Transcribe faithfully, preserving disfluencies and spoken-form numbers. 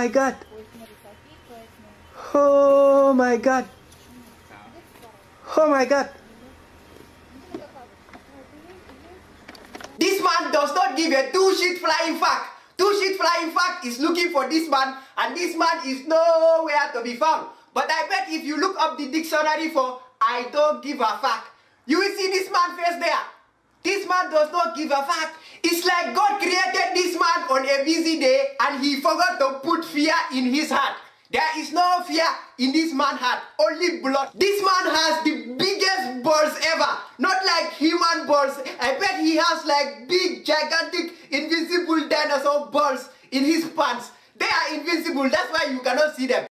my God. Oh my God. Oh my God. This man does not give a two shit flying fuck. Two shit flying fuck is looking for this man, and this man is nowhere to be found. But I bet if you look up the dictionary for I don't give a fuck, you will see this man face there. This man does not give a fuck. It's like God created this man on a busy day and he forgot to put fear in his heart. There is no fear in this man's heart, only blood. This man has the biggest balls ever, not like human balls. I bet he has like big, gigantic, invisible dinosaur balls in his pants. They are invincible, that's why you cannot see them.